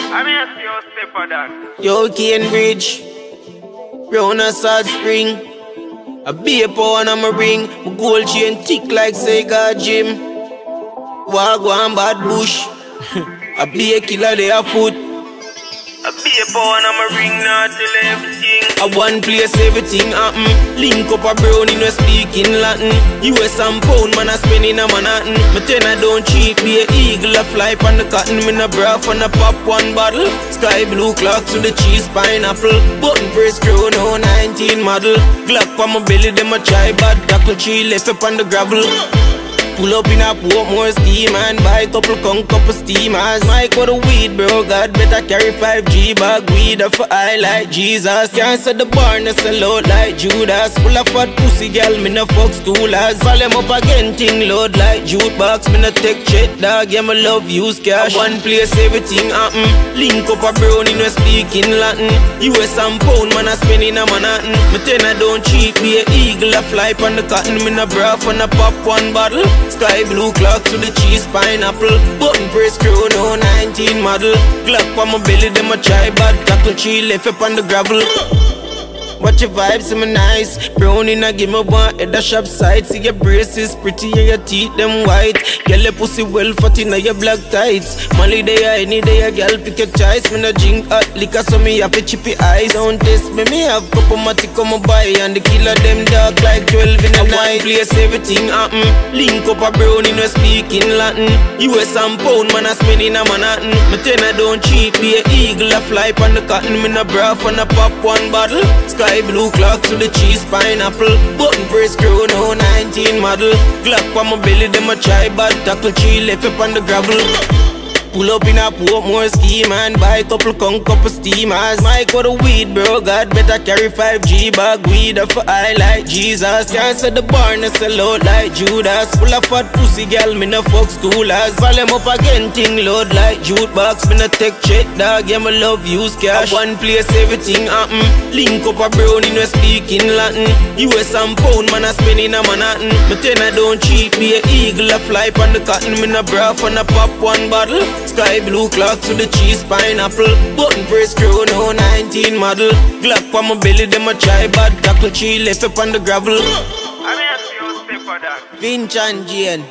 I mean, I see you step for that. Yo, Cambridge, round a Salt Spring. A beer power on my ring. My gold chain tick like Sega Gym. Wagwan bad bush. A beer killer they a foot. A beer power on my ring, not till everything. A one place everything happen. Link up a brownie no speaking Latin. US and pound man a spending a Manhattan. Me ten I don't cheat, be a eagle a fly pan the cotton. Me no braff on a pop one bottle. Sky blue clocks with the cheese pineapple. Button press crown no 19 model. Glock on my belly them a try bad. Tackle tree left up on the gravel. Pull up in a Portmore ski man. Buy couple couple steamers. Mike for the weed bro, God better carry 5G bag weed up for I like Jesus. Can't set the bar, no sell out like Judas. Full of fat pussy girl, me no fuck schoolers. Volume up again, ting load like jukebox. Me no take shit dog, yeah me love use cash. One place everything happen. Link up a brownie, no speaking Latin. US and pound man a spending a Manhattan. Me ten I don't cheat, be a eagle a fly pan the cotton. Me no braff on a pop one bottle. Sky blue clocks with the cheese pineapple. Button press crew no 19 model. Glock on my belly them a try bad. Tackle tree left up on the gravel. Watch your vibes, see me nice. Brownie na give me one head a shop side. See your braces pretty and your teeth them white. Girl your pussy well fat inna your black tights. Molly day any day a girl pick your choice. Me no drink hot liquor so me have a chippy eyes. Don't test me, me have couple matic on my buy. And the killer them dark like 12 in the night. One place everything happen. Link up a brownie no speaking Latin. US and pound man a spending a Manhattan. Me ten I don't cheat, be a eagle a fly pan the cotton. Me no braff on a pop one bottle. Sky blue clocks with the cheese pineapple. Button press crew no 19 model. Glock on my belly them a try bad. Tackle tree left up on the gravel. Pull up in a Portmore ski man. Buy couple couple steamers. Mike for the weed bro, God better carry 5G bag weed up for I like Jesus. Can't set the bar, no sell out like Judas. Full of fat pussy girl, me no fuck schoolers. Volume up again, ting load like jukebox. Me no take shit dog, yeah me love use cash. One place everything happen. Link up a brownie no speaking Latin. US and pound man a spending a Manhattan. Me ten I don't cheat, be a eagle a fly pan the cotton. Me no braff on a pop one bottle. Sky blue clocks with the cheese pineapple. Button press crew no 19 model. Glock on my belly them a try bad. Tackle tree left up on the gravel. I mean, I see you step for that. Vinch and Jane,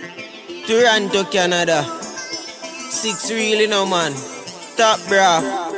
Toronto, Canada. 6 really now man. Top bra.